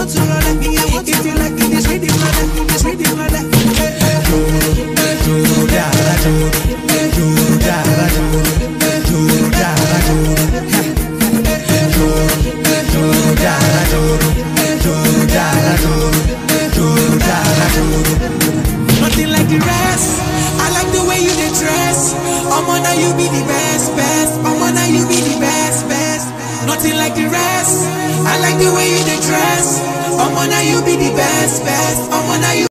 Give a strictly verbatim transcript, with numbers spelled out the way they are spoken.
want to roll it, me I want to. If you like it, this rhythm, brother, this rhythm, brother. Juru, juru, dara, juru, juru, dara, juru, juru, dara, juru, juru, juru, dara, juru, juru, dara, juru, juru, dara, juru. Nothing like the rest. I like the way you dey dress. Omo, now you be the best, best. Omo, now you be the best, best. Nothing like the rest. I like the way you dey dress. Omo, now you be the best, best. Omo, now you